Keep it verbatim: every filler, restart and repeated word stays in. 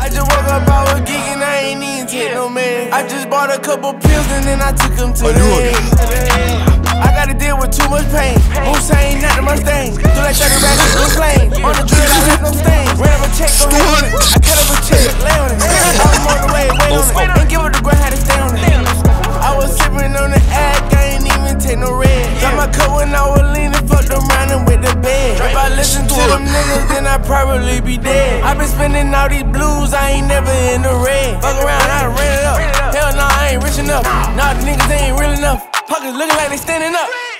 I just woke up, I was geeking, I ain't even take no man. I just bought a couple pills and then I took them to the head. I gotta deal with too much pain. Hussein, not the Mustang. Do like thirty racks in flame. On the drill, I have no stain. Ran up a check, go ahead on it. I cut up a check, lay on it. I'm on the way, wait on it. Ain't give up the grind, had to stay on it. I was sipping on the act, I ain't even take no red. Got my cup when I was leaning, fucked around and with the bed. If I listen to them niggas, then I'd probably be dead. I been spending all these blues, I ain't never in the red. Fuck around, I done ran it up. Hell no, I ain't rich enough. Nah, the niggas ain't real enough. Pockets looking like they standing up.